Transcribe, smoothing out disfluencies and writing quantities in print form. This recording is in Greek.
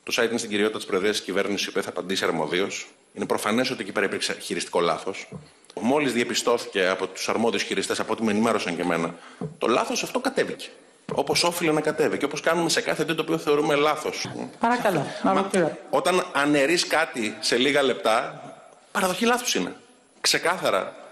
Το site είναι στην κυριότητα της Προεδρίας της Κυβέρνησης, η οποία θα απαντήσει αρμοδίως. Είναι προφανές ότι εκεί πέρα υπήρξε χειριστικό λάθος. Μόλις διαπιστώθηκε από τους αρμόδιους χειριστές, από ό,τι με ενημέρωσαν και εμένα, το λάθος αυτό κατέβηκε. Όπως όφιλε να κατέβει και όπως κάνουμε σε κάθε τι το οποίο θεωρούμε λάθος. Παρακαλώ. Όταν αναιρείς κάτι σε λίγα λεπτά, παραδοχή λάθους είναι. Ξεκάθαρα.